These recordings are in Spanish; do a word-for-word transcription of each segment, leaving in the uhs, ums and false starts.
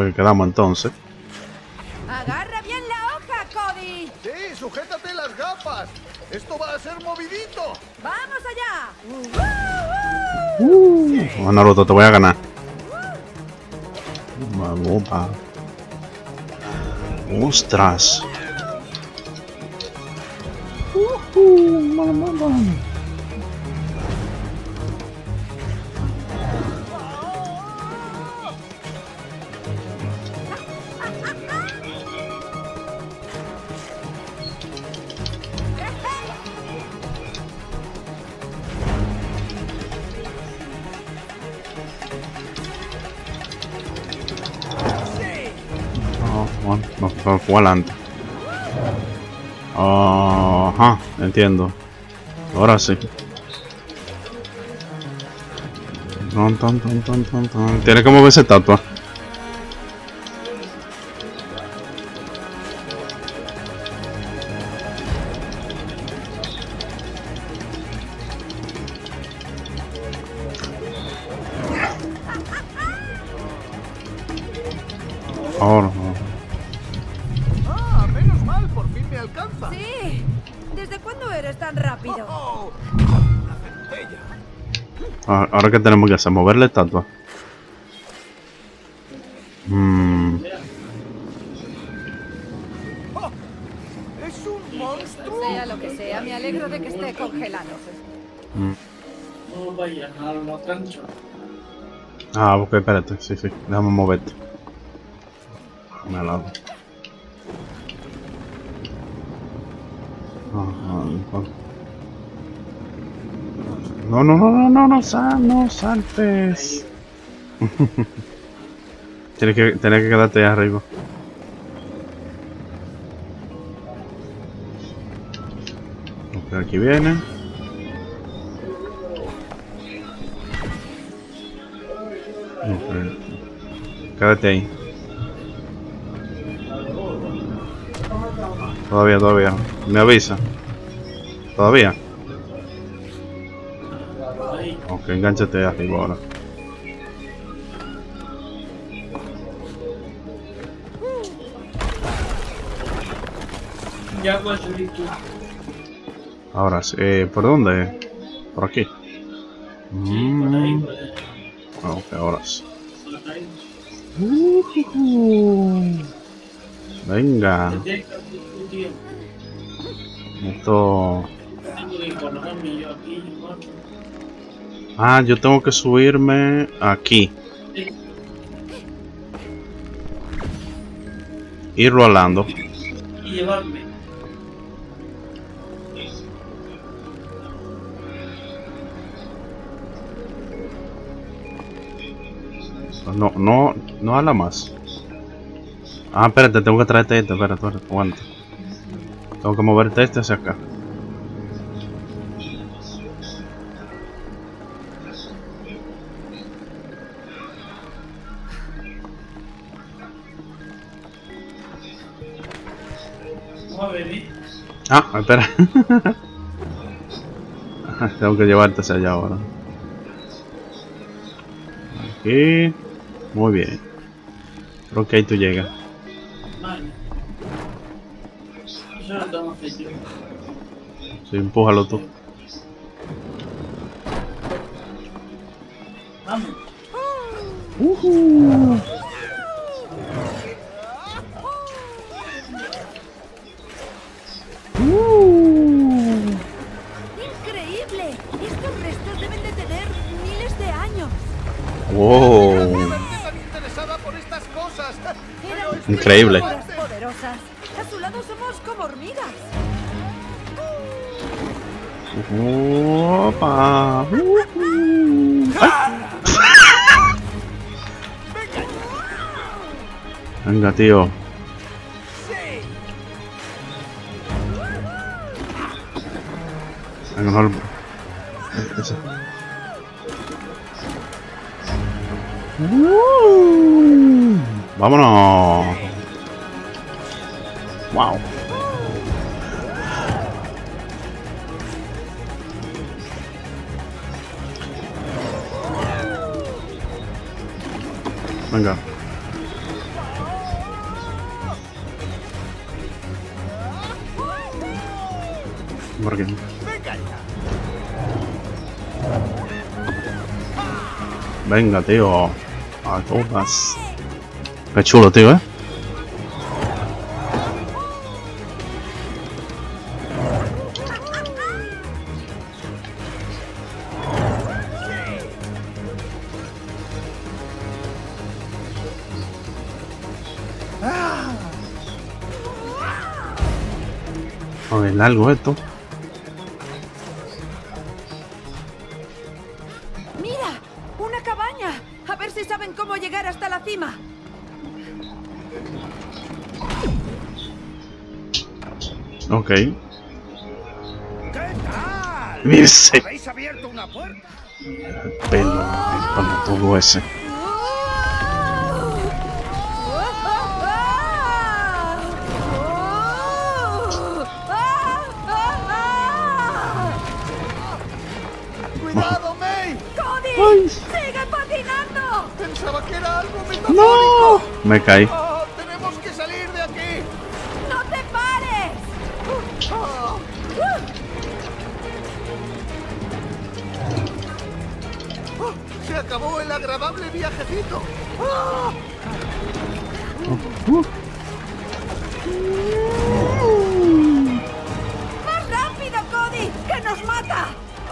fue que quedamos entonces. Agarra bien la hoja, Cody. Sí, sujétate las gafas. Esto va a ser movidito. ¡Vamos allá! Uh, oh, Naruto, te voy a ganar. Vamos, pa. ¡Ostras! Uh, uh, mamá. Bueno, nos fue adelante. Ajá, entiendo. Ahora sí. Ton, ton, ton, ton, ton, ton. Tiene que moverse estatua. Ahora. Ah, menos mal, por fin me alcanza. Sí. ¿Desde cuándo eres tan rápido? Oh, una centella. Ahora que tenemos que hacer, mover la estatua. Mm. Oh, es un monstruo. Sea lo que sea, me alegro de que esté congelado. Mm. No vaya a la cancha. Ah, ok, espérate, sí, sí, déjame moverte. Me al lado. No, no, no, no, no, no, sal, no saltes. Tienes que, tienes que quedarte ahí arriba. Ok, aquí viene. Okay. Quédate ahí. Todavía, todavía. Me avisa. Todavía. Ok, engánchate arriba ahora. Ya voy a subir tú. Ahora sí. Eh, ¿por dónde? Por aquí. Sí, por ahí, por ahí. Ah, ok, ahora sí. Por ahí. Uh-huh. Venga. Tendré que discutir. Esto. Tengo que colocarme yo aquí, igual. Ah, yo tengo que subirme aquí. Sí. Ir rolando. Y llevarme. No, no, no a la más. Ah, espérate, tengo que traerte este, espérate, espérate, aguanta. Tengo que moverte este hacia acá. Vamos a ver, ¿eh? Ah, espera. Tengo que llevarte hacia allá ahora. Aquí. Muy bien. Creo que ahí tú llegas. Vale. Eso lo tengo que hacer yo. Sí, empújalo tú. Vamos. Uh-huh. Uh. ¡Increíble! Estos restos deben de tener miles de años. Wow. Gente tan interesada por estas cosas. Eran Increíble. criaturas poderosas. A su lado somos como hormigas. Opa. Uh-huh. Ay. Venga, tío. Venga, no. Ese. Uh. Vámonos. Wow. Venga. Porque... Venga ya. Venga, tío. A todas. Qué chulo, tío, eh. Oh, es largo esto. ¡Mira! ¡Una cabaña! A ver si saben cómo llegar hasta la cima. Ok. ¿Qué tal? Mirse. ¿Habéis abierto una puerta? Pelo. Con todo ese. ¡Cuidado, May! ¡Cody! ¡Sigue patinando! Pensaba que era algo metafórico. Me caí. Oh, tenemos que salir de aquí. ¡No te pares! Oh. Oh, se acabó el agradable viajecito. Oh. ¡Más rápido, Cody! ¡Que nos mata!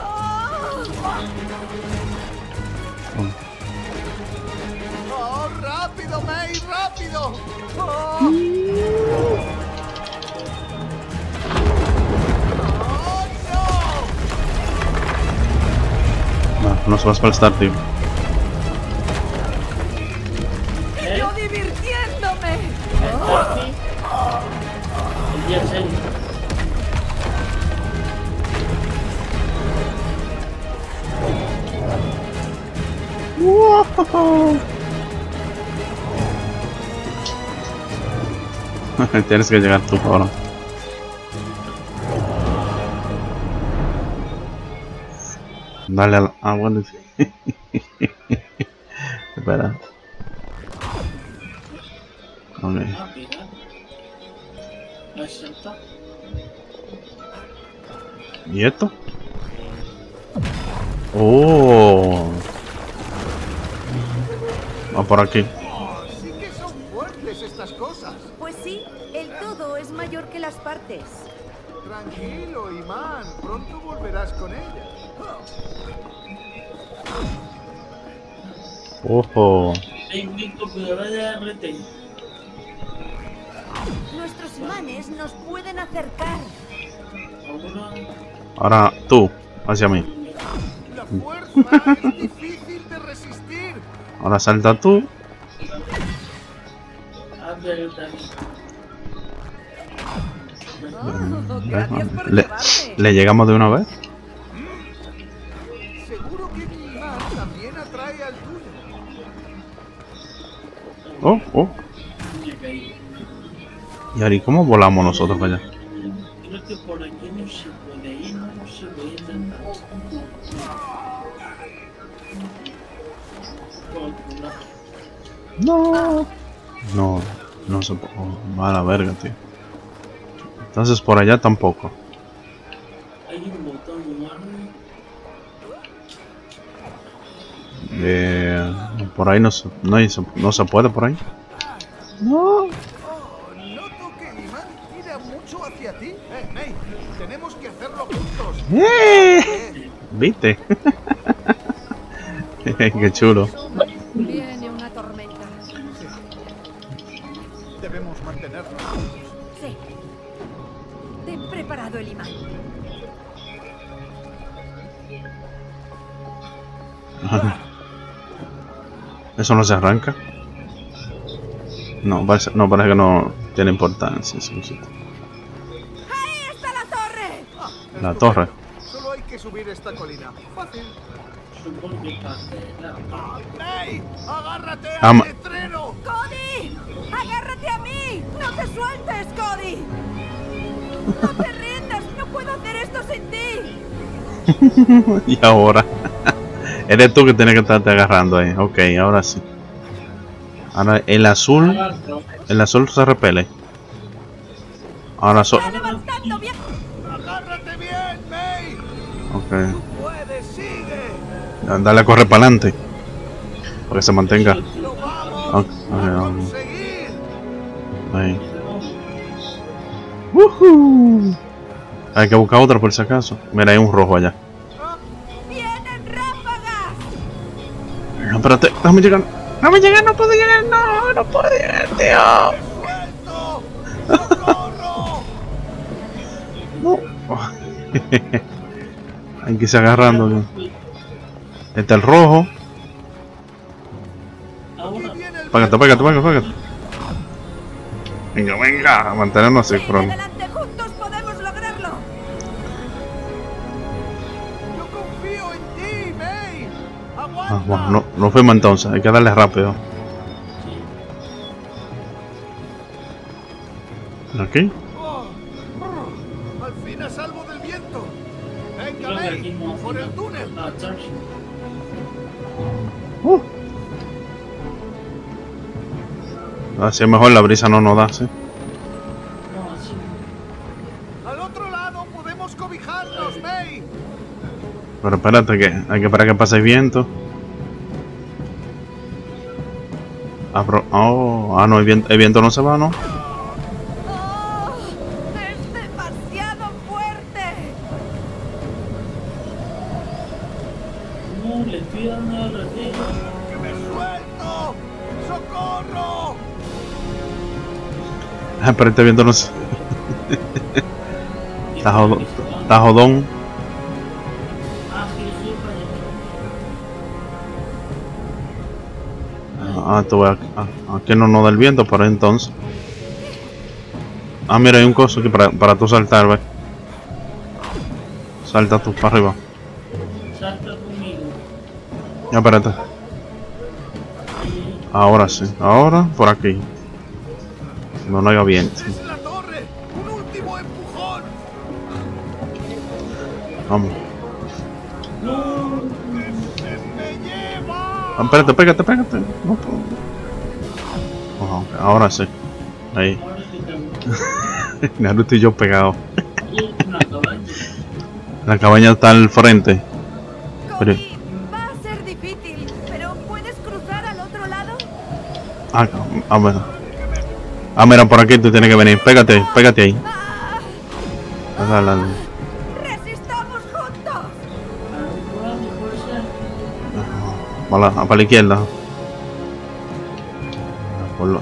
Oh, rápido, May, rápido. Oh. Oh, no. No, no se va a espalstar, tío. ¡Y yo divirtiéndome! El día serio. Tienes que llegar tú ahora. Dale al... Ah, bueno. Espera. Ok. Ah, mira. Ahí está. ¿Y esto? Oh. Va por aquí. Oh, sí que son fuertes estas cosas. Pues sí, el todo es mayor que las partes. Tranquilo, Iman. Pronto volverás con ella. Ojo. En mi computadora de R T. Nuestros imanes nos pueden acercar. Ahora. Ahora tú, hacia mí. La fuerza es difícil de resistir. Ahora salta tú. A ver, también. Oh, gracias por Le, llevarme. ¿Le llegamos de una vez? Seguro que mi Iman también atrae al tuyo. Oh, oh. Me caí. ¿Y ahora cómo volamos nosotros para allá? Creo que por aquí no se puede ir, no se puede intentar. Por otro lado. No. No, no se puede. Oh, mala verga, tío. Entonces por allá tampoco. Hay un botón humano. Eh, por ahí no se, no, hay- no se puede por ahí. No. Oh, noto que Iman tira mucho hacia ti. Eh, May, tenemos que hacerlo juntos. ¡Eh! Bien. ¿Viste? Qué chulo. Viene una tormenta. Debemos mantenernos juntos. Sí. Ten preparado el imán. ¿Eso no se arranca? No, parece, no, parece que no tiene importancia. Esa cosita. ¡Ahí está la torre! Ah, La estupendo. torre. Solo hay que subir esta colina. Fácil. Supongo que parte la. Ah, May, agárrate al Ama- letrero. ¡Cody! ¡Agárrate a mí! ¡No te sueltes, Cody! ¡No te rindas! ¡No puedo hacer esto sin ti! Y ahora. Eres tú que tienes que estarte agarrando ahí. Ok, ahora sí. Ahora el azul. Agarro. El azul se repele. Ahora so ¡Está levantando bien! Agárrate bien. Ven, May. Ok. Tú puedes, sigue. Dale a correr para adelante. Para que se mantenga. Lo vamos Ok, a ok, vamos. conseguir. Ahí. Woohoo. Hay que buscar otra por si acaso. Mira, hay un rojo allá. ¡Vienen ráfagas! No, espérate, déjame llegar. No me llega, no puedo llegar, no, no puedo llegar, tío. ¡Suelto! ¡Socorro! No. Hay que irse agarrando. ¿No? Este es el rojo. Ahora, Viene el Págate, págate, págate, págate. Venga, venga, a mantenernos así, ¡Sigue pero. adelante! ¡Juntos podemos lograrlo! Yo confío en ti, May. Aguanta. Ah, bueno, no, no fuimos entonces, hay que darle rápido. Aquí. Oh, oh, al fin a salvo del viento. Venga, creo que aquí May, no. por el túnel. Ah, Charles. Uh. Así es mejor, la brisa no nos da, ¿sí? No, así. Al otro lado podemos cobijarnos, May. Pero espérate, que hay que esperar que pase el viento. Ah, pero- oh, ah, no, el viento, el viento no se va, ¿no? ¡Oh! ¡Es demasiado fuerte! No, le estoy dando a la tela. ¡Que me suelto! ¡Socorro! Ah, pero este viento no se... Está jodón. Está jodón. Ah, sí, sí, para allá. Ah, tú ves, ah, aquí no nos da el viento, pero entonces. Ah, mira, hay un coso aquí para, para tú saltar, ve. Salta tú para arriba. Salta conmigo. Ya, espérate. Ahora sí, ahora por aquí. No, no haya viento. ¡Es la torre! ¡Un último empujón! Vamos. ¡Se me lleva! Ah, espérate, pégate, pégate. No puedo. Oh, ok, ahora sí. Ahí. Ahora que estamos. Naruto y yo pegados. Hay una cabaña. La cabaña está al frente. Pero- Cody, va a ser difícil, pero ¿puedes cruzar al otro lado? Ah, ah, mira. Ah, mira, por aquí tú tienes que venir. Pégate, pégate ahí. ¡Ah! Dale, dale. ¡Resistamos juntos! Al otro lado puede ser. Para la, para la izquierda. Por lo-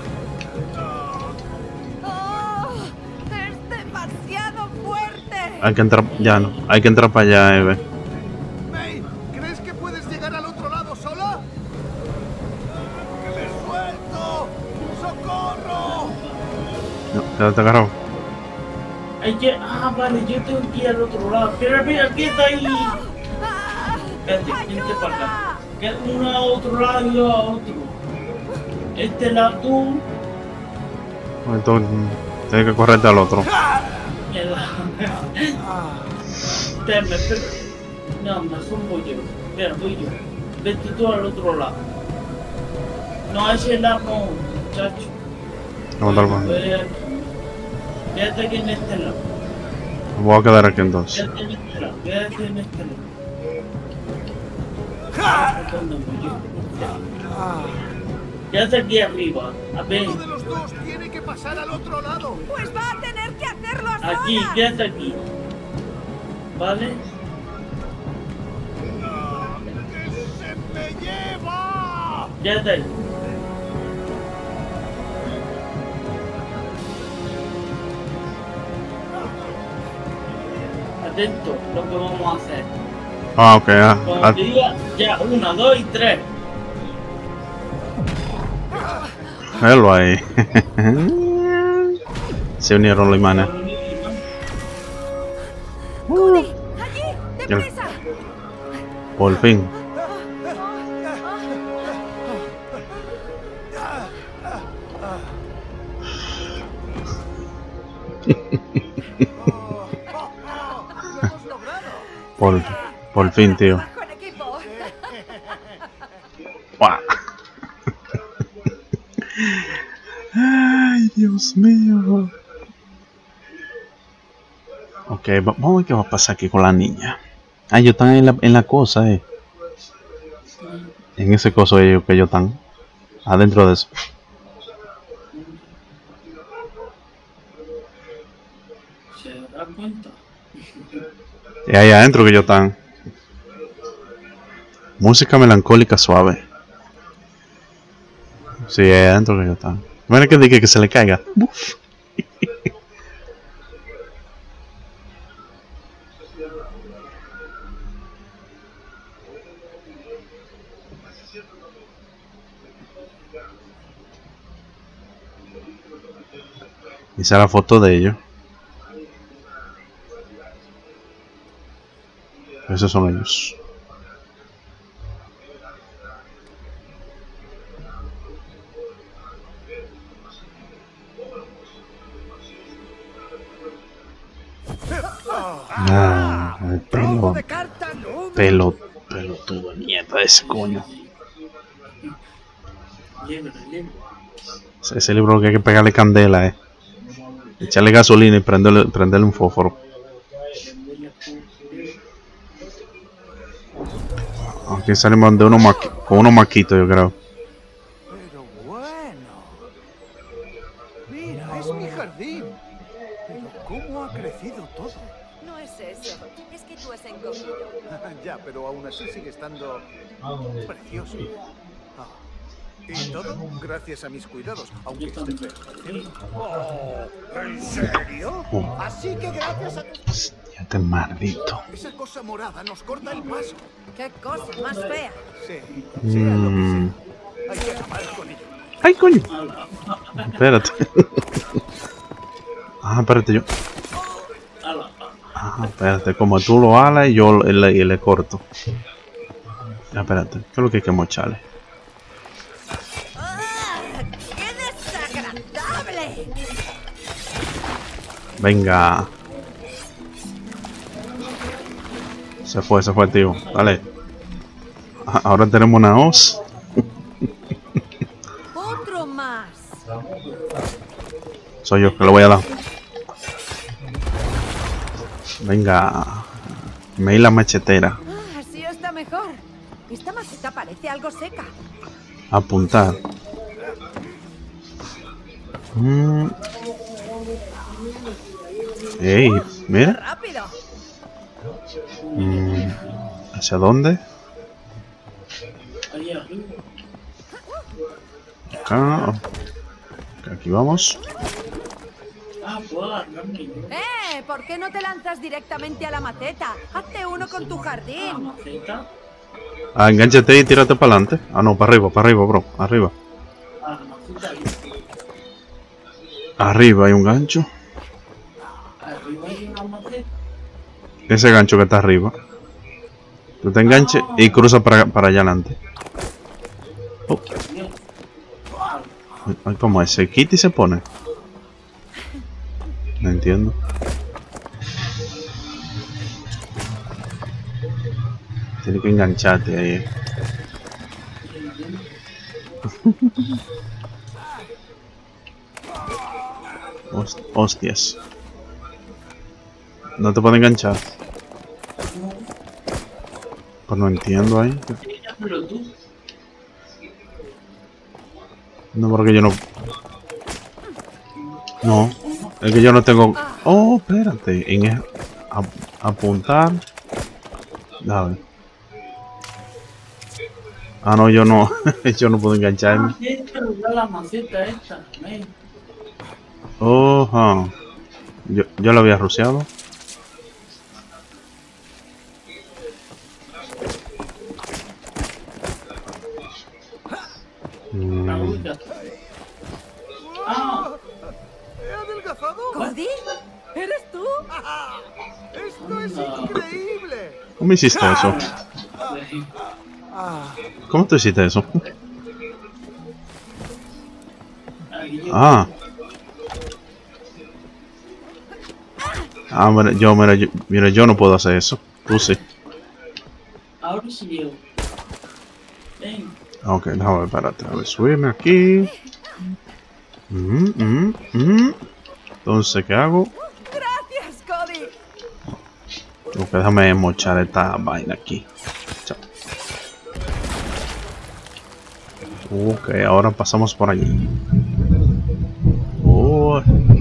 ¡Oh! ¡Es demasiado fuerte! Hay que entrar, ya no. Hay que entrar para allá, Eve. May, ¿crees que puedes llegar al otro lado sola? ¡Que me suelto! ¡Socorro! No, quédate agarrado. Hay que. Ah, vale, yo tengo que ir al otro lado. Mira, mira, ¿qué está ahí? ¡Ah! Espérate, vente para acá. ¡Ayuda! Que uno a otro lado y yo a otro. Este lado tú. Entonces, tienes que correrte al otro. El lado. Espérame, espérame. No, mejor voy yo. Espera, voy yo. Vete tú al otro lado. No, a ese lado no, muchacho. Vamos a dar más. Voy aquí. Quédate aquí en este lado. Voy a quedar aquí entonces. Quédate en este lado. Quédate en este lado. ¿Dónde voy yo? Quédate aquí arriba. A ver. Uno de los dos tiene que pasar al otro lado. Pues va a tener que hacerlo a Aquí, solas. quédate aquí. ¿Vale? ¡Que se me lleva! Quédate ahí. Atento, lo que vamos a hacer. Ah, ok, ah. Cuando ah, te diga, ya, una, dos y tres. Velo ahí. Se unieron los imanes. Cody, allí, deprisa. Por fin. ¡Lo hemos logrado! Por, por fin, tío. Trabajo en equipo. ¡Guau! Ay, Dios mío. Ok, vamos a ver qué va a pasar aquí con la niña. Ah, ellos están en la, en la cosa, eh. En ese coso ellos que ellos están. Adentro de eso. ¿Se da cuenta? Y ahí adentro que ellos están. Música melancólica suave. Sí, ahí adentro que ellos están. Mira que dije que se le caiga. Uf. Esa es la foto de ellos. Esos son ellos. Ah, el pelo. Pelo. Pelotudo de mierda ese coño. Ese libro que hay que pegarle candela, eh. Echarle gasolina y prenderle, prenderle un fósforo. Aquí salimos de unos maqui con unos maquitos, yo creo. Pero bueno. Mira, es mi jardín. Pero cómo ha crecido todo. No es eso. Es que tú has encogido. Ya, pero aún así sigue estando precioso. Ah, y todo gracias a mis cuidados, aunque esté feo. Oh, ¿en serio? Oh. Así que gracias a tus... Este maldito. Esa cosa morada nos corta el paso. ¡Qué cosa más fea! Sí, sea lo que Mm. sea. Hay que acabar con ello. ¡Ay, coño! Espérate. Ah, espérate yo. Ah, espérate, como tú lo alas y yo le, le, le corto. Ah, espérate, ¿qué es lo que hay que mocharle? ¡Ah! ¡Qué desagradable! Venga. Se fue, se fue, tío. Dale. Ah, ahora tenemos una hoz. ¡Otro más! Soy yo que le voy a dar. Venga. Me la machetera. Ah, así está mejor. Esta maceta parece algo seca. Apuntar. Mm. Ey, mira. ¡Rápido! Mm. ¿Hacia dónde? Ahí arriba. Acá. Aquí vamos. Ah, puedo agarrarme. ¡Eh! ¿Por qué no te lanzas directamente a la maceta? Hazte uno con tu Ah, jardín. maceta. Ah, engánchate y tírate para adelante. Ah, no, para arriba, para arriba, bro. Arriba. Ah, maceta ahí. Arriba hay un gancho. Arriba hay una maceta. Ese gancho que está arriba. Tú te enganches y cruza para, para allá adelante. Oh. Ay, ¿cómo es? ¿Se quita y se pone? No entiendo. Tienes que engancharte ahí. Host- Hostias. No te puedo enganchar. Pues no entiendo ahí. Pero tú. No, porque yo no... No, es que yo no tengo... Oh, espérate. En el... ap- apuntar... A ver. Ah, no, yo no... yo no puedo engancharme. Ah, tienes que arreglar la maceta esta. Ven. Oh, ah. yo, yo lo había rociado. La Mm, ubica. Ah, ¿He adelgazado? ¿Cody? ¿Eres tú? ¡Ah! ¡Esto es increíble! ¿Cómo hiciste eso? Ah, ¿Cómo tú hiciste eso? ahí yo. Ah. Ah, mira, yo, mira, yo, mira, yo no puedo hacer eso. Tú sí. Ahora sí llego. Ven. Ok, déjame ver, espérate. A ver, subirme aquí. Mm, mm, mm. Entonces, ¿qué hago? ¡Gracias, Cody! Ok, déjame mochar esta vaina aquí. Chao. Ok, ahora pasamos por allí. Oh.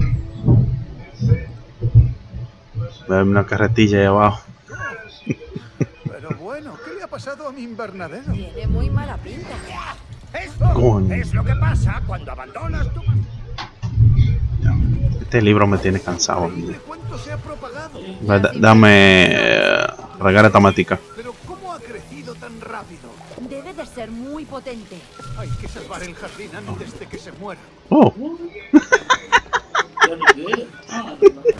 Ve una carretilla ahí abajo. Pero bueno, ¿qué le ha pasado a mi invernadero? Tiene muy mala pinta. Esto Coño. es lo que pasa cuando abandonas tu... Este libro me tiene cansado. Increíble cuánto se ha propagado. Va, da- Dame eh, regar esta matica. Pero ¿cómo ha crecido tan rápido? Debe de ser muy potente. Hay que salvar el jardín antes de que se muera. Oh, ¿Ya de qué? Ah,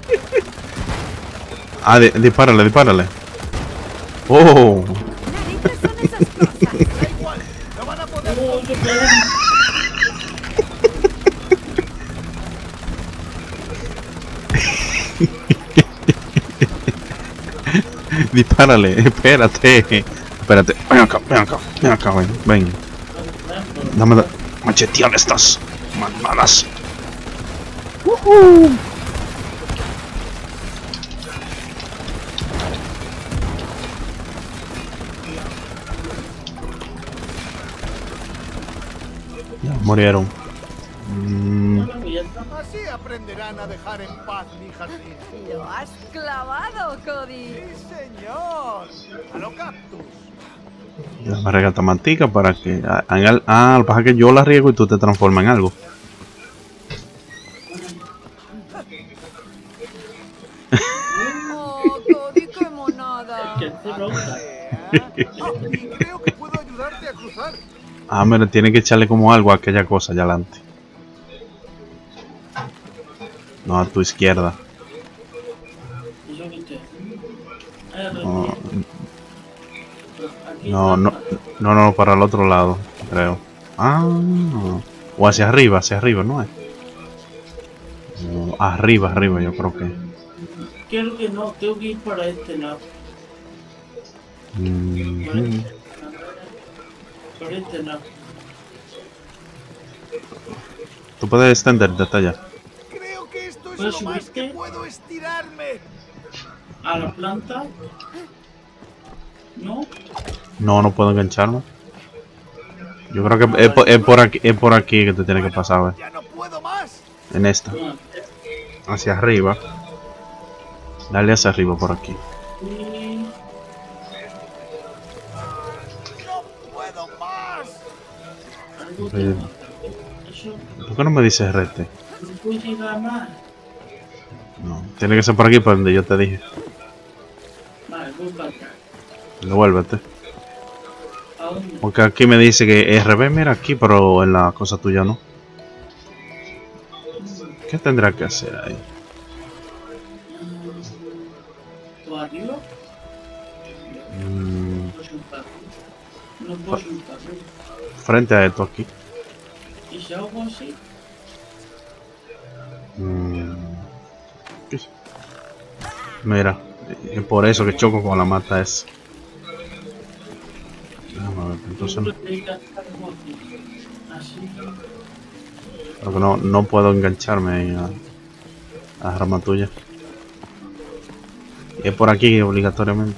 ah, di- dispárale, dispárale. Oh, Narices son esas cosas. Da igual, no van a poder. no, yo creo- dispárale, espérate. Espérate, ven acá, ven acá, ven acá, ven, ven. Dame da- machetear estas manadas. Ya murieron. Mm, Así aprenderán a dejar en paz mi jardín. Lo has clavado, Cody. ¡Sí, señor! ¡A lo cactus! Déjame regar esta mantica para que ah, haga- ah, lo que pasa es que yo la riego y tú te transformas en algo. Oh, Cody, qué monada. que te ronda. ¿Eh? Ah, y creo que puedo ayudarte a cruzar. Ah, mira, tiene que echarle como algo a aquella cosa allá adelante. No, a tu izquierda. ¿Eso viste? Ah, No, aquí no, no, está. no, no, para el otro lado, creo. Ah, o hacia arriba, hacia arriba, ¿no es? No, arriba, arriba, yo creo que. Creo que no, tengo que ir para este lado. Mhm. Por este lado. Tú puedes extenderte hasta allá. Creo que esto es ¿Puedes lo más que subirte? puedo estirarme. A la planta. ¿No? No, no puedo engancharme. Yo creo que es, por- es por aquí, es por aquí que te tiene que pasar, ¿ves? Ya no puedo más. En esta, No. hacia arriba. Dale hacia arriba por aquí. Y... No puedo más. algo Sí. que... Eso ¿Por qué no me dices rete? no puede llegar más. No, tiene que ser por aquí, por donde yo te dije. Vale, voy para acá. Devuélvete. ¿A dónde? Porque aquí me dice que R B, mira aquí, pero en la cosa tuya no. ¿Qué tendrá que hacer ahí? ¿Tú arriba? Mm, No puedo juntar. No puedo juntar. frente a esto aquí. ¿Y si hago así? Mm, ¿qué es? Mira, es por eso que choco con la mata esa. Vamos a ver, entonces no, Seguro que hay que hacer algo aquí. Así. porque no, no puedo engancharme ahí a, a la rama tuya. Y es por aquí obligatoriamente.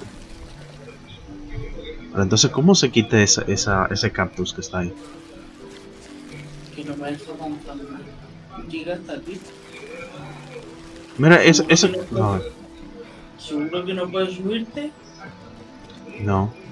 Pero entonces, ¿cómo se quita esa, esa, ese cactus que está ahí? Que no me deja avanzar más. Llega hasta aquí. Mira, ese... ese no, ¿Seguro que no puedes subirte? no.